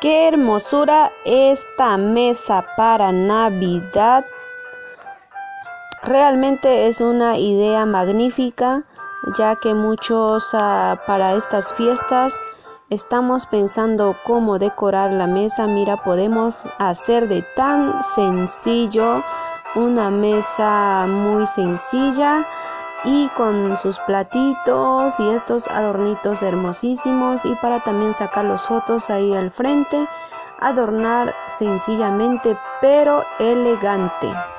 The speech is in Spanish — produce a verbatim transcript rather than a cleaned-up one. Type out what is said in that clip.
Qué hermosura esta mesa para Navidad. Realmente es una idea magnífica, ya que muchos uh, para estas fiestas estamos pensando cómo decorar la mesa. Mira, podemos hacer de tan sencillo una mesa muy sencilla y con sus platitos y estos adornitos hermosísimos, y para también sacar las fotos ahí al frente, adornar sencillamente pero elegante.